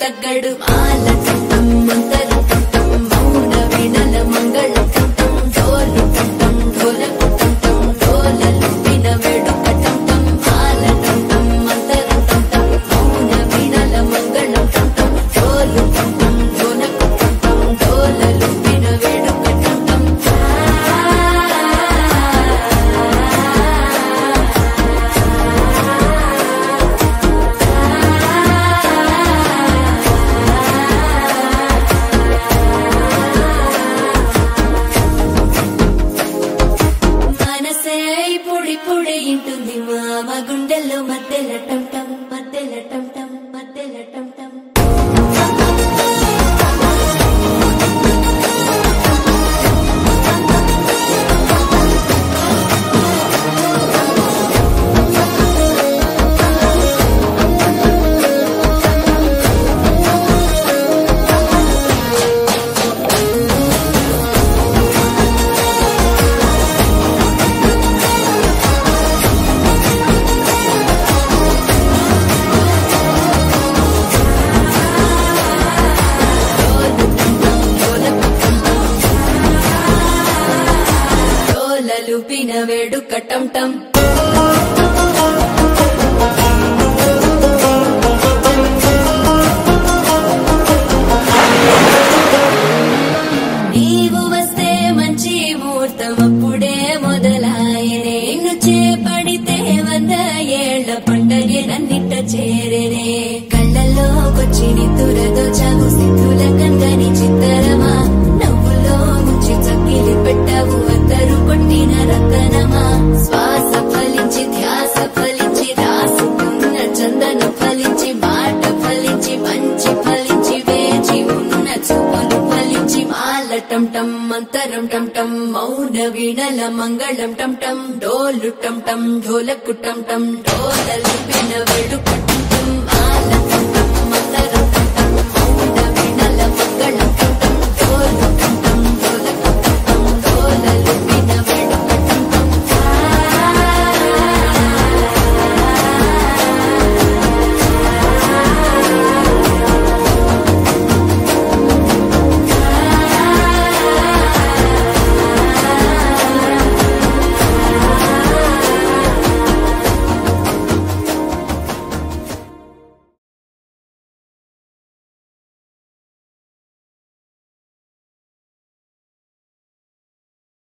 తగ్గడు మాల టం మంతర టం మౌన వీణల మంగళం టం డోలు టం ఢోలకు టం డోలలు విన వేడుక టం మాల టం మంతర టం మౌన వీణల మంగళం టం డోలు టం ఢోలకు టం డోలలు విన వేడుక టం పొడి ఇంటుంది మామ గుండెల్లో మధ్యల టం టం మధ్యల టం టం మధ్యల టం టం లూపిన వేడుక టం టం నీవు వస్తే మంచి ముహూర్తం అప్పుడే మొదలాయనే నిన్ను చేపడితే 100 ఏళ్ల పండగే నన్నిట్ట చేరేనే కళ్ళల్లోకొచ్చి నితురదో చావు సిద్ధుల కందని చిత్తరమా నవ్వులో ముంచి చక్కిలి పెట్టావు అద్దరు కొట్టిన రతనమా శ్వాస ఫలించి ధ్యాస ఫలించి రాసుకున్న చందన ఫలించి మాట ఫలించి మంచి ఫలించి వేచి ఉన్న చూపులు ఫలించి మాల టం టం మంతరం టం టం మౌన వీణల మంగళం టం టం డోలు టం టం ఢోలకు టం టం డోలలు విన వేడుక టం టం మాల టం టం మంతరం టం టం మౌన వీణల మంగళం టం టం డోలు